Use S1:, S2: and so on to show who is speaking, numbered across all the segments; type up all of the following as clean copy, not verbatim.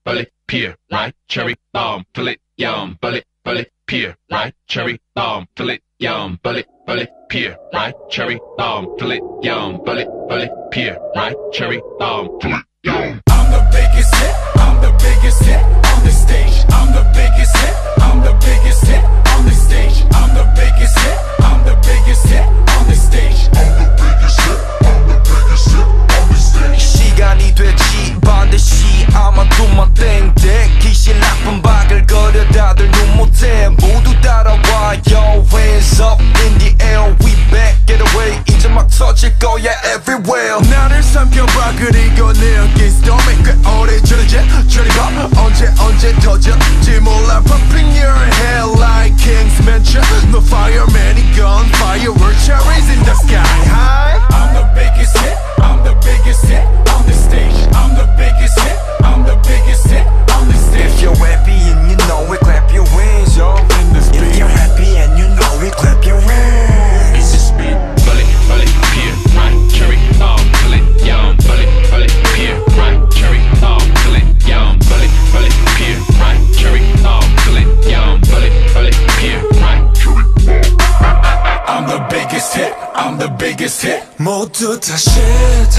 S1: bullet, pear, ripe, cherry, bomb, bullet, yum, bullet, pear, ripe, cherry, bomb, bullet, yum, bullet, pear, ripe, cherry, bomb, bullet, yum, bullet, pear, ripe, cherry, bomb, bullet, yum.
S2: I'm the biggest hit, I'm the biggest hit on the stage. I'm the biggest hit, I'm the biggest hit on the stage. I'm the biggest hit, I'm the biggest hit on the stage. I'm the biggest hit, I'm the biggest hit on the stage. 시간이 됐지 반드시 아마도만 땡땡 귀신 나쁜 바글거려 다들 눈 못해 모두 따라와요. Hands up in the air we back get away 이제 막 터질 거야 everywhere. 나를 삼켜봐 그리고 내 어깨 storming 꽤 오래전이지 저리 봐 언제 터질지 몰라 Popping your head like King's Mansion No fire many gun fireworks cherries in the sky high. I'm the biggest hit, I'm the biggest hit on the stage. I'm the biggest hit, I'm the biggest hit on the stage. If you're happy and you know it, clap your hands up in the street. If you're happy and you know it, clap your hands.
S1: It's a speed. Bullet, pear, ripe, cherry, bomb, bullet, yum, bullet, pear, ripe, cherry, bomb, bullet, yum, bullet, pear, ripe, cherry, bomb, bullet, yum, bullet, pear, ripe, cherry, bomb.
S2: I'm the biggest hit, I'm the biggest hit.
S3: 모두 다 shit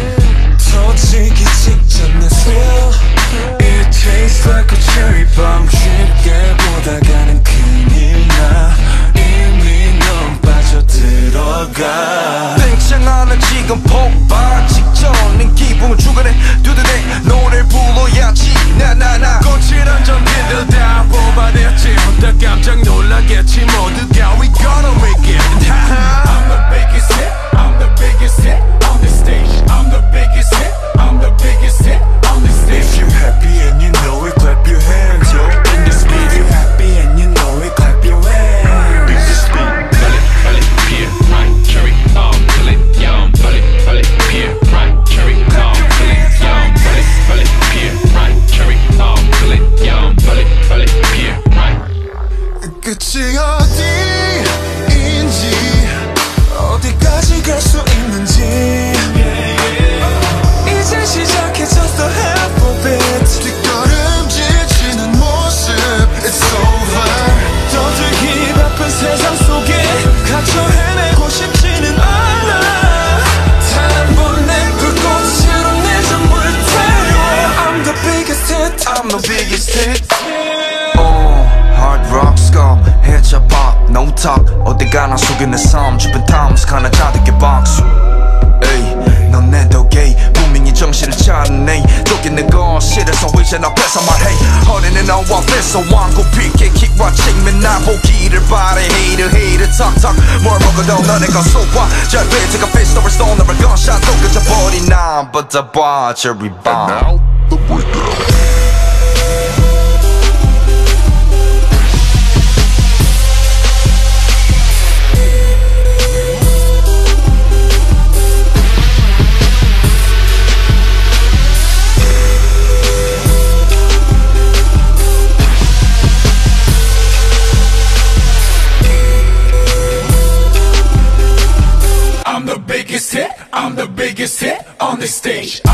S3: 터지기 직전의 thrill It tastes like a cherry bomb 쉽게 보다가는 큰일 나 이미 넌 빠져들어가
S2: 땡창하는 지금 폭발 직전인 기분을 주간에 두드내 노래를 불러야지 나나나 거칠한 전기들 다 뽑아냈지 혼자 깜짝 놀라겠지 모두가 We gonna make it I'm the biggest hit I'm the biggest hit on the stage I'm the biggest hit I'm the biggest hit on the stage.
S3: If you're happy and you know it clap your hands yo in the speed. If you're happy and you know it clap your hands in the speed.
S1: Bullet, pear, ripe, cherry, bomb, bullet, yum, bullet, pear, ripe, cherry, bomb, bullet, yum, bullet, pear, ripe, cherry, bomb, bullet, yum, bullet, pear, ripe.
S3: 끝이 어디인지 어디까지 갈 수 있는지 이제 시작해졌어 alphabet 뒷걸음질 치는 모습 It's over 떠들기 바쁜 세상 속에 갇혀 헤매고 싶지는 않아 단번에 불꽃으로 내 전부를 태워 I'm the biggest hit I'm the biggest hit
S2: Hard rock skull headshot pop no talk 어디 가나 속에 내 삶 주변 탐스 가나 자득의 박수 에이 넌 내 덕에 분명히 정신을 차리네 쫓기는 거 싫어서 이제 나 뺏어 말해 허리는 너와 뺏어 왕고 피게 kick watching 맨날 보기를 바래 hater talk 뭘 먹어도 너네 건 쏘아 잘 배트가 피스톨을 쏜 너를 gunshot 또 끝져버린 난 붙어봐 cherry bomb.
S4: And now the breakdown.
S2: I'm the biggest hit on the stage.